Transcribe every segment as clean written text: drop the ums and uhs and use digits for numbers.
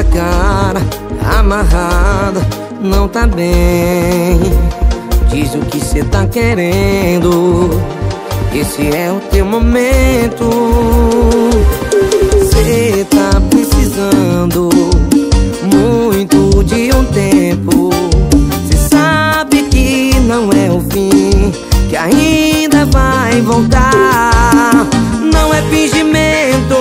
cara amarrada não tá bem. Diz o que cê tá querendo, esse é o teu momento. Cê tá precisando muito de um tempo. Cê sabe que não é o fim, que ainda vai voltar. Não é fingimento,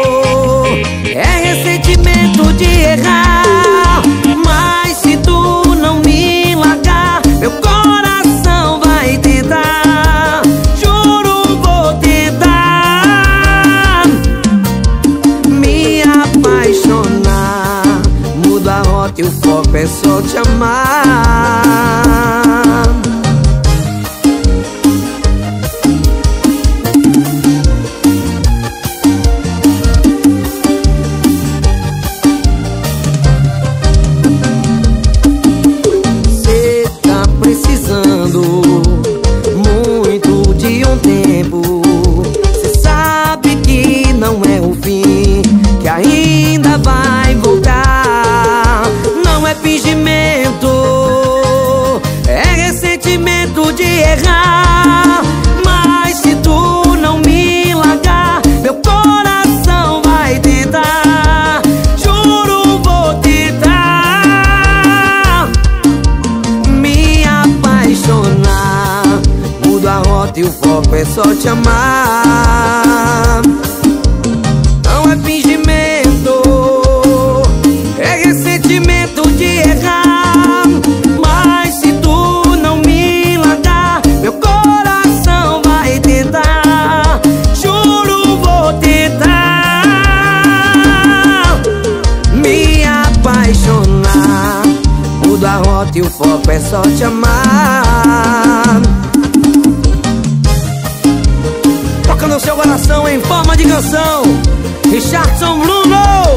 é ressentimento de errar. Mas se tu não me largar, meu coração vai tentar. Juro, vou tentar me apaixonar. Muda a rota e o foco é só te amar. Muito de um tempo. Cê sabe que não é o fim, que ainda vai voltar. Não é fingimento, é ressentimento de errar. Mas se tu não me largar, meu coração vai tentar. Juro, vou tentar me apaixonar. Muda a rota e o foco é só te amar. Não é fingimento, é ressentimento de errar. Mas se tu não me largar, meu coração vai tentar. Juro, vou tentar me apaixonar. Muda a rota e o foco é só te amar. Toca no seu coração em forma de canção, Richardson Bruno.